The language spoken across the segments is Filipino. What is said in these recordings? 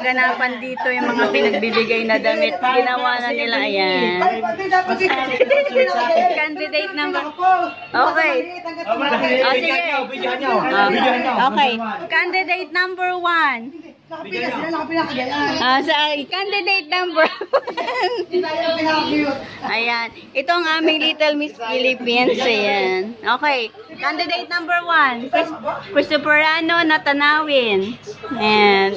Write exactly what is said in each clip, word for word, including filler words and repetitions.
kaganapan dito yung mga pinagbibigay na damit. Ginawa na nila, ayan. Candidate number... Okay. Oh, sige. Okay. Candidate number one. Ah, sa candidate number one. Ayan. Ito ang aming Little Miss Philippines. Ayan. Okay. Candidate number one. Chris Christopherano Natanawin. And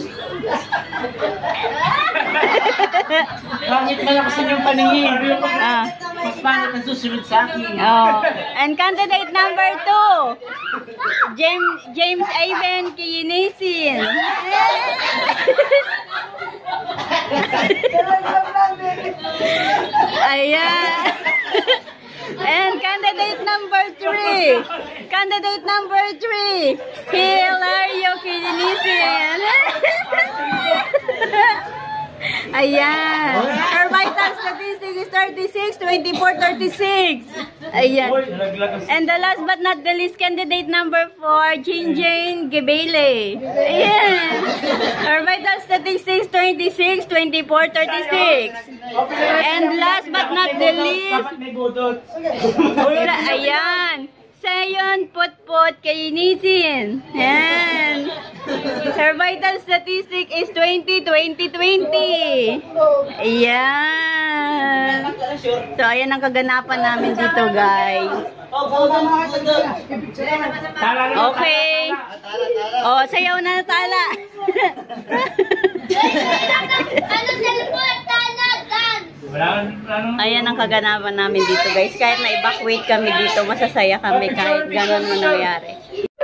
Bakit malakasan yung paningin? ah. Mas pangit na susunod sa akin. Oh. And candidate number two. James James Ivan Kiyinisin. Ayan. And candidate number three. Candidate number three. Hilario Kiyinisin. Ayan. Her vital statistic is thirty-six, twenty-four, thirty-six. Ayan. And the last but not the least, candidate number four, Jane Jane Gebele. Ayan. Her vital statistics, twenty-six, twenty-four, thirty-six. And last but not the least, ayan. Sayon Putput Kayinisin. Ayan. Her vital statistic is twenty, twenty, twenty. Ayan. So, ayan ang kaganapan namin dito, guys. Okay. Oh, sayaw na tala. Ayan ang kaganapan namin dito, guys. Kahit na-evacuate kami dito, masasaya kami kahit gano'n mo nangyari.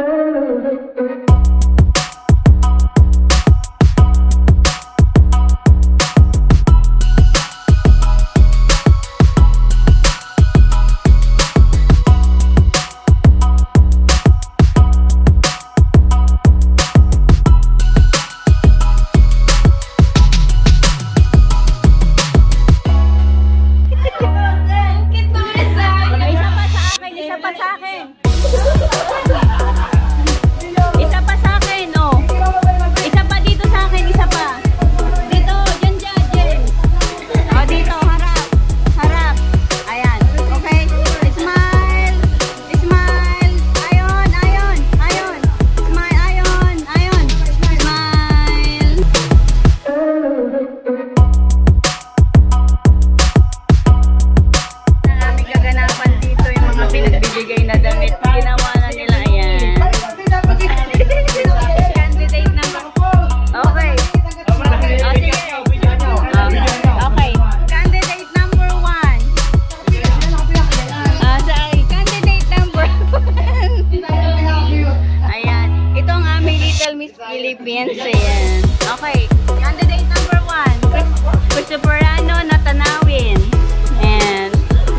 Isa pa sa akin, oh. Isa pa dito sa akin, isa pa. Dito, dyan, dyan, dyan. Oh, dito, harap. Harap. Ayan. Okay. Smile. Smile. Ayon, ayon, ayon. Smile, ayon, ayon. Smile. Namin gaganapan dito yung mga pinagbibigay na damit. Ginawa na nila, ayan. Candidate number. Okay. Oh, sige. Okay. Candidate number one. Ah, sa candidate number one. Ayan. Ito ang aming Little Miss Philippines. Ayan. Okay. Candidate number one. Christopherano Natanawin. And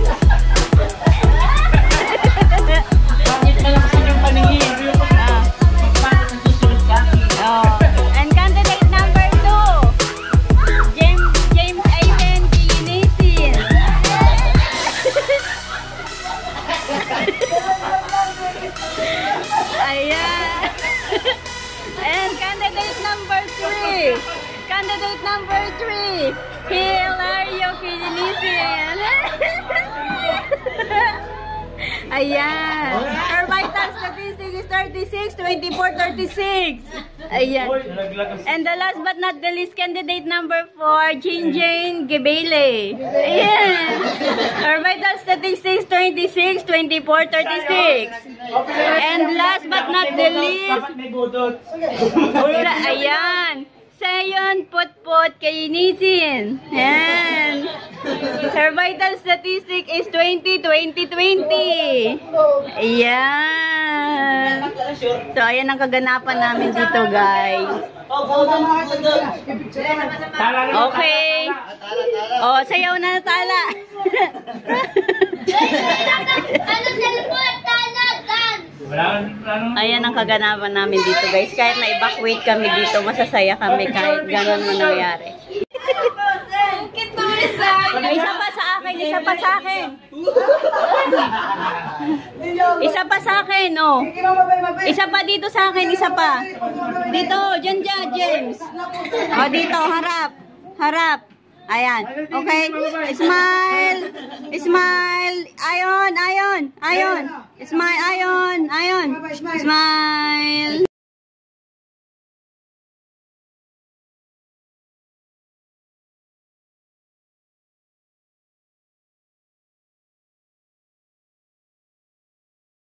ayan. And candidate number three. Candidate number three. Hilario Kiyinisin. Ayan. Her vital statistic is thirty-six, twenty-four, thirty-six. Ayan. And the last but not the least, candidate number four, Jane Jane Gebele. Ayan. Her vital statistics, twenty-six, twenty-four, thirty-six. And last but not the least, ayan. Sayon Putput Kayinisin. Ayan. Her vital statistic is twenty, twenty, twenty. Ayan. So, ayan ang kaganapan namin dito, guys. Okay. Oh, sayaw na tala. Ayan ang kaganapan namin dito, guys. Kahit na-evacuate kami dito, masasaya kami kahit gano'n mo nangyari. Isa pa sa akin, isa pa sa akin. Isa pa sa akin, oh. Isa pa dito sa akin, isa pa. Dito, dyan dyan, James. O, dito, harap. Harap. Ayan. Okay. Smile. Smile. Ayon, ayon, ayon. Smile, ayon, ayon. Smile.